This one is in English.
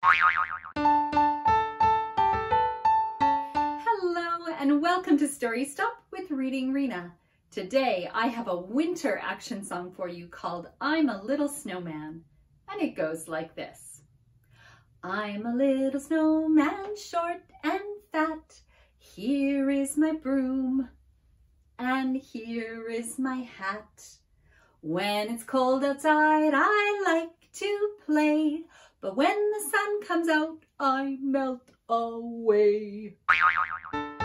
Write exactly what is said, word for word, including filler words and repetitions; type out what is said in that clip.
Hello and welcome to Story Stop with Reading Rena. Today I have a winter action song for you called I'm a Little Snowman, and it goes like this. I'm a little snowman, short and fat. Here is my broom, and here is my hat. When it's cold outside, I like to play, but when the sun comes out, I melt away.